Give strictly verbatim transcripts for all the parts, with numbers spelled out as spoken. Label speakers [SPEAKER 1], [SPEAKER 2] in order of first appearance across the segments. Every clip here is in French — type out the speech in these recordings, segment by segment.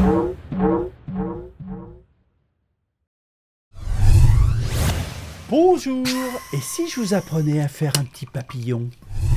[SPEAKER 1] Bonjour, et si je vous apprenais à faire un petit papillon?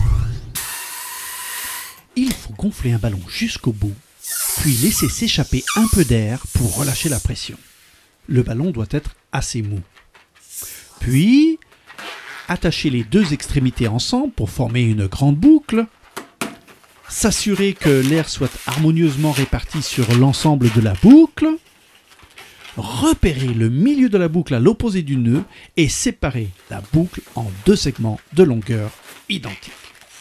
[SPEAKER 2] Il faut gonfler un ballon jusqu'au bout, puis laisser s'échapper un peu d'air pour relâcher la pression. Le ballon doit être assez mou. Puis, attacher les deux extrémités ensemble pour former une grande boucle. S'assurer que l'air soit harmonieusement réparti sur l'ensemble de la boucle. Repérer le milieu de la boucle à l'opposé du nœud et séparer la boucle en deux segments de longueur identique.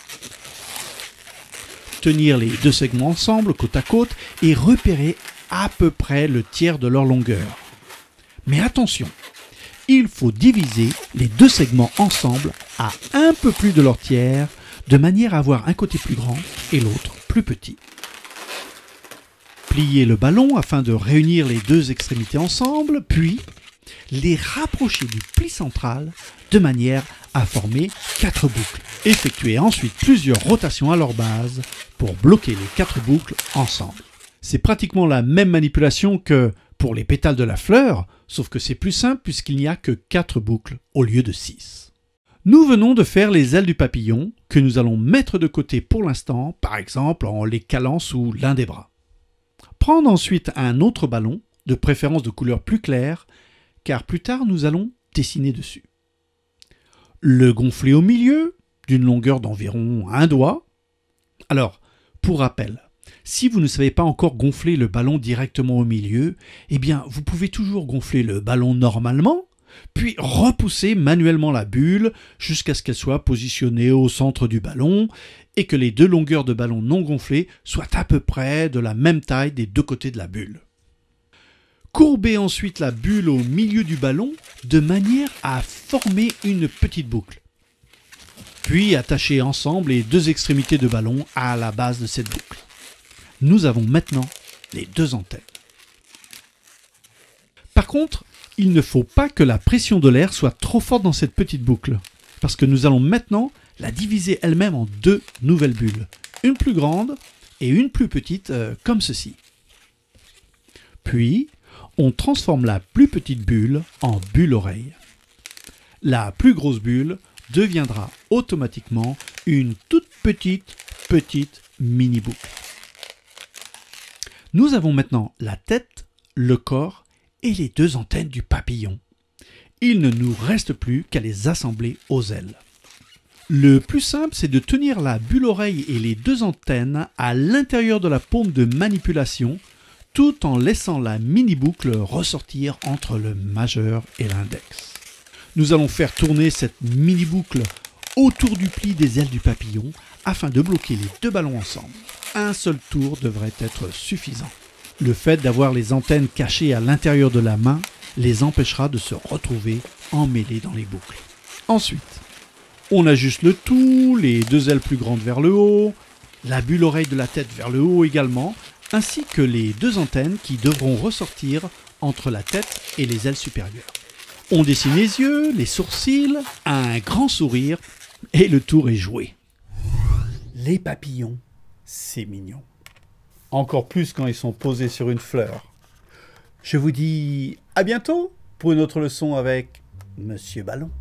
[SPEAKER 2] Tenir les deux segments ensemble côte à côte et repérer à peu près le tiers de leur longueur. Mais attention, il faut diviser les deux segments ensemble à un peu plus de leur tiers de manière à avoir un côté plus grand et l'autre plus petit. Plier le ballon afin de réunir les deux extrémités ensemble, puis les rapprocher du pli central de manière à former quatre boucles. Effectuer ensuite plusieurs rotations à leur base pour bloquer les quatre boucles ensemble. C'est pratiquement la même manipulation que pour les pétales de la fleur, sauf que c'est plus simple puisqu'il n'y a que quatre boucles au lieu de six. Nous venons de faire les ailes du papillon que nous allons mettre de côté pour l'instant, par exemple en les calant sous l'un des bras. Prendre ensuite un autre ballon, de préférence de couleur plus claire, car plus tard nous allons dessiner dessus. Le gonfler au milieu, d'une longueur d'environ un doigt. Alors, pour rappel, si vous ne savez pas encore gonfler le ballon directement au milieu, eh bien vous pouvez toujours gonfler le ballon normalement, puis repousser manuellement la bulle jusqu'à ce qu'elle soit positionnée au centre du ballon et que les deux longueurs de ballon non gonflées soient à peu près de la même taille des deux côtés de la bulle. Courbez ensuite la bulle au milieu du ballon de manière à former une petite boucle. Puis attachez ensemble les deux extrémités de ballon à la base de cette boucle. Nous avons maintenant les deux antennes. Par contre, il ne faut pas que la pression de l'air soit trop forte dans cette petite boucle, parce que nous allons maintenant la diviser elle-même en deux nouvelles bulles, une plus grande et une plus petite, euh, comme ceci. Puis, on transforme la plus petite bulle en bulle oreille. La plus grosse bulle deviendra automatiquement une toute petite, petite mini-boucle. Nous avons maintenant la tête, le corps et les deux antennes du papillon. Il ne nous reste plus qu'à les assembler aux ailes. Le plus simple, c'est de tenir la bulle oreille et les deux antennes à l'intérieur de la paume de manipulation, tout en laissant la mini-boucle ressortir entre le majeur et l'index. Nous allons faire tourner cette mini-boucle autour du pli des ailes du papillon afin de bloquer les deux ballons ensemble. Un seul tour devrait être suffisant. Le fait d'avoir les antennes cachées à l'intérieur de la main les empêchera de se retrouver emmêlés dans les boucles. Ensuite, on ajuste le tout, les deux ailes plus grandes vers le haut, la bulle oreille de la tête vers le haut également, ainsi que les deux antennes qui devront ressortir entre la tête et les ailes supérieures. On dessine les yeux, les sourcils, un grand sourire et le tour est joué.
[SPEAKER 1] Les papillons, c'est mignon. Encore plus quand ils sont posés sur une fleur. Je vous dis à bientôt pour une autre leçon avec Monsieur Ballon.